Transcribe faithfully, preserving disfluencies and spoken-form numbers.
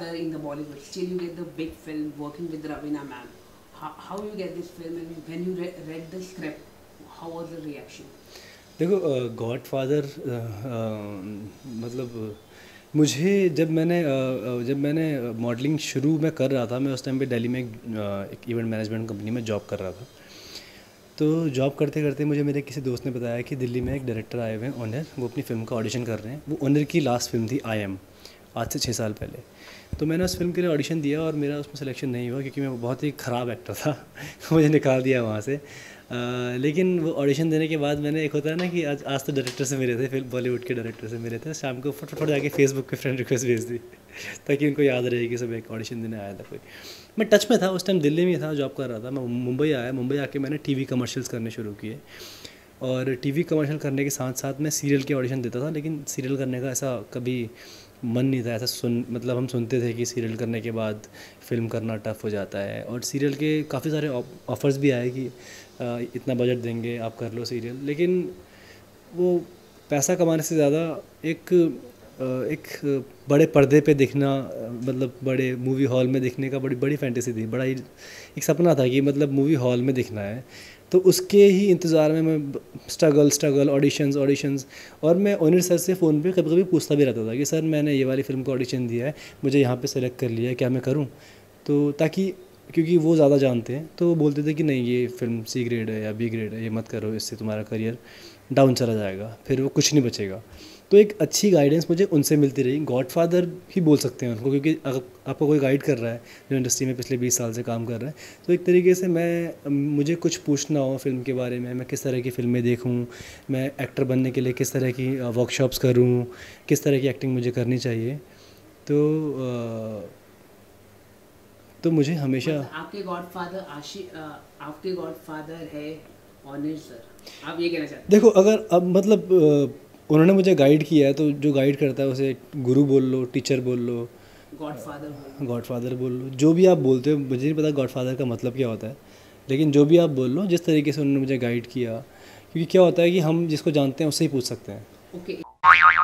Godfather in the Bollywood. Still, you get the big film working with Ravina ma'am. How, how you get this film, and when you re read the script, how was the reaction? देखो godfather मतलब मुझे जब मैंने जब मैंने modelling शुरू में कर रहा था, मैं उस टाइम पे दिल्ली में एक इवेंट मैनेजमेंट कंपनी में जॉब कर रहा था। तो जॉब करते करते मुझे मेरे किसी दोस्त ने बताया कि दिल्ली में एक डायरेक्टर आए हुए हैं, ओनर, वो अपनी फ़िल्म का ऑडिशन कर रहे हैं। वो ओनर की लास्ट फिल्म थी आई एम, आज से छः साल पहले। तो मैंने उस फिल्म के लिए ऑडिशन दिया और मेरा उसमें सिलेक्शन नहीं हुआ क्योंकि मैं बहुत ही ख़राब एक्टर था। मुझे निकाल दिया वहाँ से। आ, लेकिन वो ऑडिशन देने के बाद मैंने, एक होता है ना कि आज आज तो डायरेक्टर से मिले थे, फिल्म बॉलीवुड के डायरेक्टर से मिले थे, शाम को फटाफट जाके फेसबुक पे फ्रेंड रिक्वेस्ट भेज दी ताकि उनको याद रहे कि सब एक ऑडिशन देने आया था कोई। मैं टच में था उस टाइम, दिल्ली में था, जॉब कर रहा था। मैं मुंबई आया, मुंबई आके मैंने टीवी कमर्शियल्स करने शुरू किए और टीवी कमर्शियल करने के साथ साथ मैं सीरियल के ऑडिशन देता था। लेकिन सीरियल करने का ऐसा कभी मन नहीं था, ऐसा सुन मतलब हम सुनते थे कि सीरियल करने के बाद फिल्म करना टफ़ हो जाता है। और सीरियल के काफ़ी सारे ऑफ़र्स भी आए कि इतना बजट देंगे, आप कर लो सीरियल। लेकिन वो पैसा कमाने से ज़्यादा एक एक बड़े पर्दे पे दिखना, मतलब बड़े मूवी हॉल में दिखने का बड़ी बड़ी फैंटेसी थी, बड़ा ही एक सपना था कि मतलब मूवी हॉल में दिखना है। तो उसके ही इंतज़ार में मैं स्ट्रगल स्ट्रगल ऑडिशंस ऑडिशंस और मैं ओनर सर से फ़ोन पे कभी कभी पूछता भी रहता था कि सर मैंने ये वाली फ़िल्म का ऑडिशन दिया है, मुझे यहाँ पे सेलेक्ट कर लिया है, क्या मैं करूँ? तो ताकि, क्योंकि वो ज़्यादा जानते हैं, तो वो बोलते थे कि नहीं, ये फ़िल्म सी ग्रेड है या बी ग्रेड है, ये मत करो, इससे तुम्हारा करियर डाउन चला जाएगा, फिर वो कुछ नहीं बचेगा। तो एक अच्छी गाइडेंस मुझे उनसे मिलती रही। गॉडफादर ही बोल सकते हैं उनको, क्योंकि अगर आपको कोई गाइड कर रहा है जो इंडस्ट्री में पिछले बीस साल से काम कर रहा है, तो एक तरीके से मैं मुझे कुछ पूछना हो फिल्म के बारे में, मैं किस तरह की फ़िल्में देखूं, मैं एक्टर बनने के लिए किस तरह की वर्कशॉप्स करूं, किस तरह की एक्टिंग मुझे करनी चाहिए, तो तो मुझे हमेशा आपके गॉडफादर आशी आपके गॉडफादर है ऑनर सर, आप ये कहना चाहते हैं? देखो, अगर अब मतलब उन्होंने मुझे गाइड किया है, तो जो गाइड करता है उसे गुरु बोल लो, टीचर बोल लो, गॉडफादर गॉडफादर बोल लो, जो भी आप बोलते हो। मुझे नहीं पता गॉडफादर का मतलब क्या होता है, लेकिन जो भी आप बोल लो, जिस तरीके से उन्होंने मुझे गाइड किया, क्योंकि क्या होता है कि हम जिसको जानते हैं उससे ही पूछ सकते हैं। ओके।